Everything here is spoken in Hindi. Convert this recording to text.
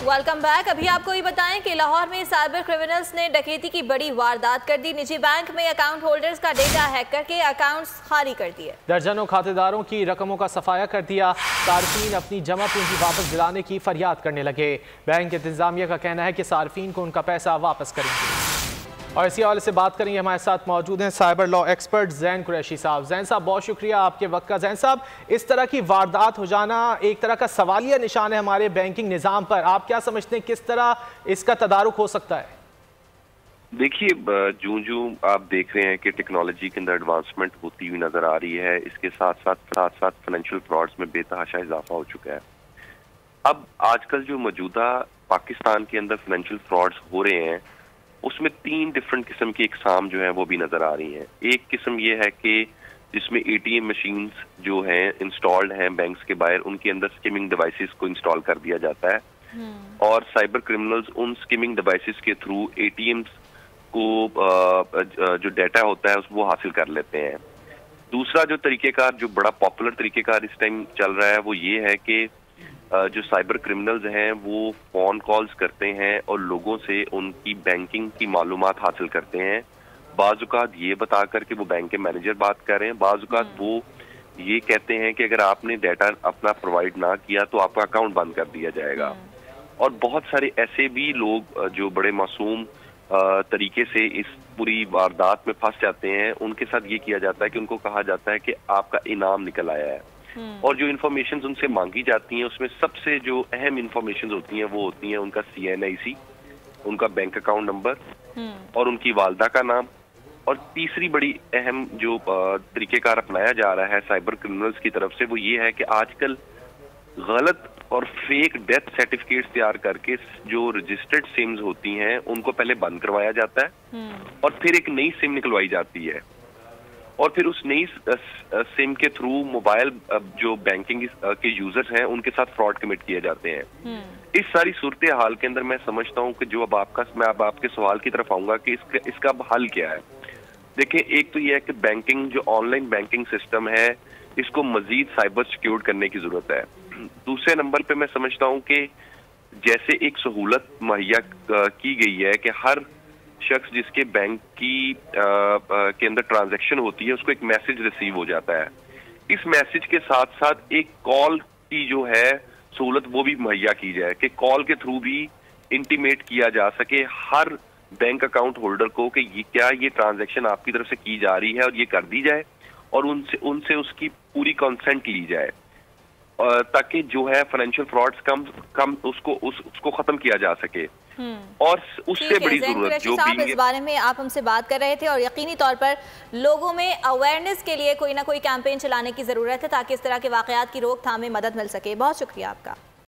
Welcome back. अभी आपको ये बताएं कि लाहौर में साइबर क्रिमिनल्स ने डकैती की बड़ी वारदात कर दी। निजी बैंक में अकाउंट होल्डर्स का डेटा हैक करके अकाउंट्स खाली कर दिए। दर्जनों खातेदारों की रकमों का सफाया कर दिया। सार्फिन अपनी जमा पूंजी वापस दिलाने की फरियाद करने लगे। बैंक इंतजामिया का कहना है कि सार्फिन को उनका पैसा वापस करेंगे। और इसी हवाले से बात करेंगे, हमारे साथ मौजूद हैं cyber law expert Jain Qureshi साहब। जैन साहब, बहुत शुक्रिया आपके वक्त का। जैन साहब, इस तरह की वारदात हो जाना एक तरह का सवालिया निशान है हमारे बैंकिंग निज़ाम पर। आप क्या समझते हैं, किस तरह इसका तदारुक हो सकता है? देखिए, जो आप देख रहे हैं कि टेक्नोलॉजी के अंदर एडवांसमेंट होती हुई नजर आ रही है, इसके साथ साथ फाइनेंशियल फ्रॉड्स में बेतहाशा इजाफा हो चुका है। अब आजकल जो मौजूदा पाकिस्तान के अंदर फाइनेंशियल फ्रॉड्स हो रहे हैं, उसमें 3 डिफरेंट किस्म की इकसाम जो है वो भी नजर आ रही हैं। एक किस्म ये है कि जिसमें ATM मशीन्स जो हैं इंस्टॉल्ड हैं बैंक्स के बाहर, उनके अंदर स्किमिंग डिवाइसेस को इंस्टॉल कर दिया जाता है और साइबर क्रिमिनल्स उन स्किमिंग डिवाइसेस के थ्रू ATMs को जो डाटा होता है वो हासिल कर लेते हैं। दूसरा जो तरीकेकार, जो बड़ा पॉपुलर तरीकेकार इस टाइम चल रहा है, वो ये है कि जो साइबर क्रिमिनल्स हैं वो फोन कॉल्स करते हैं और लोगों से उनकी बैंकिंग की मालूमात हासिल करते हैं। बाज़-औक़ात ये बता कर कि वो बैंक के मैनेजर बात कर रहे हैं, बाज़-औक़ात वो ये कहते हैं कि अगर आपने डाटा अपना प्रोवाइड ना किया तो आपका अकाउंट बंद कर दिया जाएगा। और बहुत सारे ऐसे भी लोग जो बड़े मासूम तरीके से इस पूरी वारदात में फंस जाते हैं, उनके साथ ये किया जाता है कि उनको कहा जाता है कि आपका इनाम निकल आया है। और जो इन्फॉर्मेशन उनसे मांगी जाती हैं, उसमें सबसे जो अहम इन्फॉर्मेशन होती हैं वो होती हैं उनका CNIC, उनका बैंक अकाउंट नंबर और उनकी वालदा का नाम। और तीसरी बड़ी अहम जो तरीकेकार अपनाया जा रहा है साइबर क्रिमिनल्स की तरफ से, वो ये है कि आजकल गलत और फेक डेथ सर्टिफिकेट्स तैयार करके जो रजिस्टर्ड सिम्स होती हैं उनको पहले बंद करवाया जाता है और फिर एक नई सिम निकलवाई जाती है और फिर उस नई सिम के थ्रू मोबाइल जो बैंकिंग के यूजर्स हैं उनके साथ फ्रॉड कमिट किए जाते हैं। इस सारी सूरत हाल के अंदर मैं समझता हूं कि जो मैं अब आपके सवाल की तरफ आऊंगा कि इसका अब हल क्या है। देखिए, एक तो यह है कि बैंकिंग जो ऑनलाइन बैंकिंग सिस्टम है, इसको मजीद साइबर सिक्योर करने की जरूरत है। दूसरे नंबर पे मैं समझता हूँ कि जैसे एक सहूलत मुहैया की गई है कि हर शख्स जिसके बैंक की के अंदर ट्रांजैक्शन होती है, उसको एक मैसेज रिसीव हो जाता है। इस मैसेज के साथ साथ एक कॉल की जो है सहूलत वो भी मुहैया की जाए कि कॉल के थ्रू भी इंटीमेट किया जा सके हर बैंक अकाउंट होल्डर को कि ये ट्रांजैक्शन आपकी तरफ से की जा रही है और ये कर दी जाए और उनसे उसकी पूरी कंसेंट ली जाए, ताकि जो है फाइनेंशियल फ्रॉड्स उसको खत्म किया जा सके। और उससे बड़ी जरूरत जो भी इस बारे में आप हमसे बात कर रहे थे और यकीनी तौर पर लोगों में अवेयरनेस के लिए कोई ना कोई कैंपेन चलाने की जरूरत है ताकि इस तरह के वाकयात की रोकथाम में मदद मिल सके। बहुत शुक्रिया आपका।